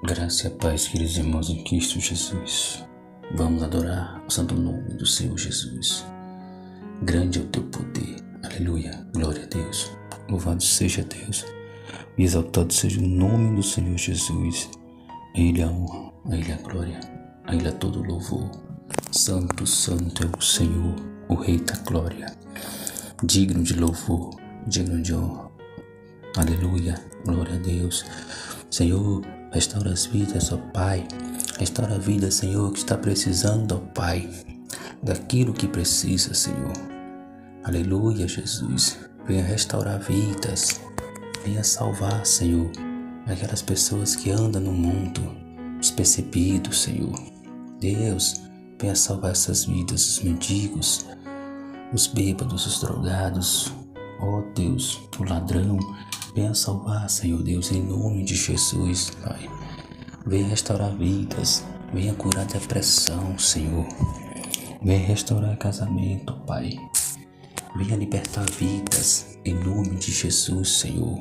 Graça e a paz, queridos irmãos em Cristo Jesus. Vamos adorar o santo nome do Senhor Jesus. Grande é o teu poder. Aleluia. Glória a Deus. Louvado seja Deus. E exaltado seja o nome do Senhor Jesus. A Ele a honra, a Ele a glória, a Ele a todo louvor. Santo, santo é o Senhor, o Rei da glória. Digno de louvor, digno de honra. Aleluia. Glória a Deus. Senhor, restaura as vidas, ó Pai. Restaura a vida, Senhor, que está precisando, ó Pai, daquilo que precisa, Senhor. Aleluia, Jesus. Venha restaurar vidas. Venha salvar, Senhor, aquelas pessoas que andam no mundo despercebidos, Senhor. Deus, venha salvar essas vidas, os mendigos, os bêbados, os drogados. Ó Deus, o ladrão. Venha salvar, Senhor Deus, em nome de Jesus, Pai. Venha restaurar vidas, venha curar depressão, Senhor. Venha restaurar casamento, Pai. Venha libertar vidas, em nome de Jesus, Senhor.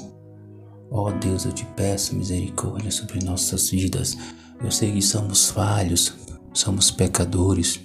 Ó Deus, eu te peço misericórdia sobre nossas vidas. Eu sei que somos falhos, somos pecadores,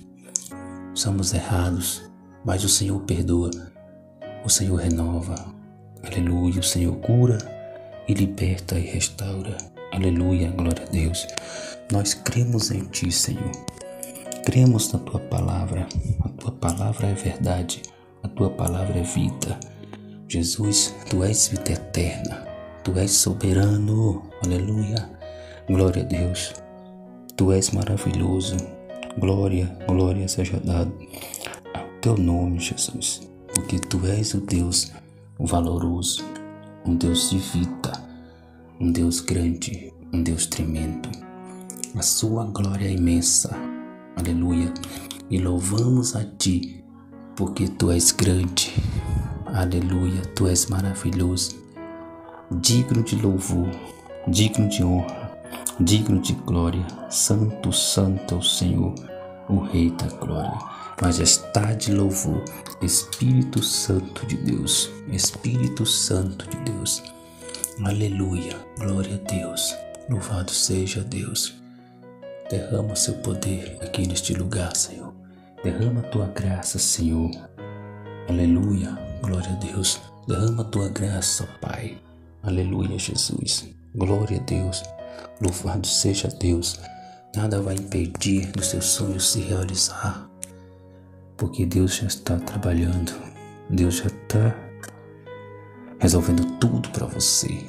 somos errados, mas o Senhor perdoa, o Senhor renova. Aleluia, o Senhor cura e liberta e restaura. Aleluia, glória a Deus. Nós cremos em Ti, Senhor. Cremos na Tua palavra. A Tua palavra é verdade. A Tua palavra é vida. Jesus, Tu és vida eterna. Tu és soberano. Aleluia, glória a Deus. Tu és maravilhoso. Glória, glória seja dada ao Teu nome, Jesus. Porque Tu és o Deus valoroso, um Deus de vida, um Deus grande, um Deus tremendo. A sua glória é imensa. Aleluia. E louvamos a Ti, porque Tu és grande. Aleluia. Tu és maravilhoso, digno de louvor, digno de honra, digno de glória. Santo, santo é o Senhor, o Rei da glória. Majestade e louvor, Espírito Santo de Deus, Espírito Santo de Deus. Aleluia, glória a Deus, louvado seja Deus. Derrama o seu poder aqui neste lugar, Senhor. Derrama a tua graça, Senhor. Aleluia, glória a Deus. Derrama a tua graça, Pai. Aleluia, Jesus. Glória a Deus, louvado seja Deus. Nada vai impedir dos seus sonhos se realizar, porque Deus já está trabalhando, Deus já está resolvendo tudo para você.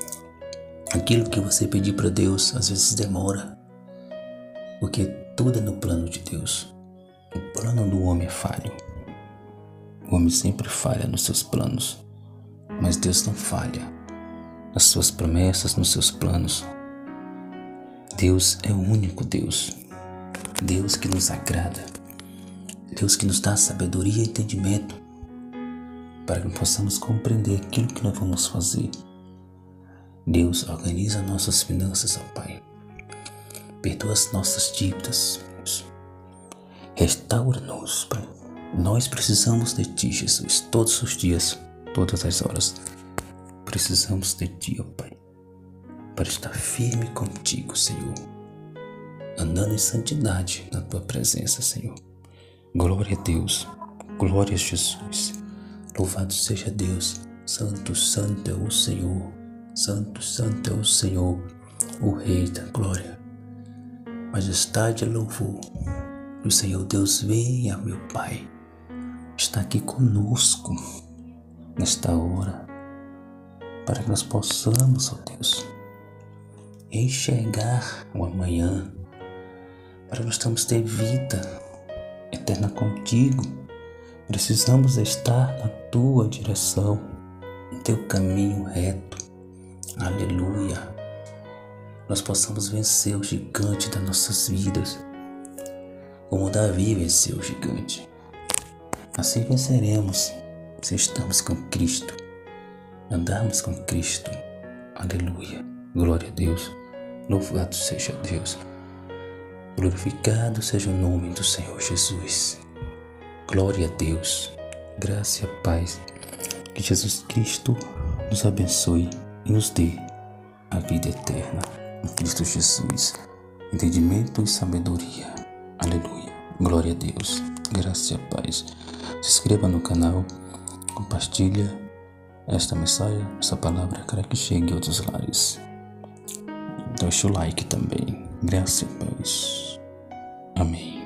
Aquilo que você pedir para Deus às vezes demora, porque tudo é no plano de Deus. O plano do homem é falho. O homem sempre falha nos seus planos, mas Deus não falha nas suas promessas, nos seus planos. Deus é o único Deus, Deus que nos agrada, Deus que nos dá sabedoria e entendimento para que possamos compreender aquilo que nós vamos fazer. Deus organiza nossas finanças, ó Pai. Perdoa as nossas dívidas. Restaura-nos, Pai. Nós precisamos de Ti, Jesus, todos os dias, todas as horas. Precisamos de Ti, ó Pai, para estar firme contigo, Senhor, andando em santidade na Tua presença, Senhor. Glória a Deus, glória a Jesus, louvado seja Deus. Santo, santo é o Senhor, santo, santo é o Senhor, o Rei da glória. Majestade e louvor, o Senhor Deus venha, meu Pai, está aqui conosco nesta hora, para que nós possamos, ó Deus, enxergar o amanhã, para que nós possamos ter vida eterna contigo. Precisamos estar na Tua direção, no Teu caminho reto. Aleluia. Nós possamos vencer o gigante das nossas vidas, como Davi venceu o gigante. Assim venceremos se estamos com Cristo, andarmos com Cristo. Aleluia. Glória a Deus. Louvado seja Deus. Glorificado seja o nome do Senhor Jesus. Glória a Deus. Graça e paz. Que Jesus Cristo nos abençoe e nos dê a vida eterna. em Cristo Jesus, entendimento e sabedoria. Aleluia. Glória a Deus. Graça e paz. Se inscreva no canal, compartilha esta mensagem, essa palavra, para que chegue a outros lares. Deixa o like também. Graça e paz. Amém.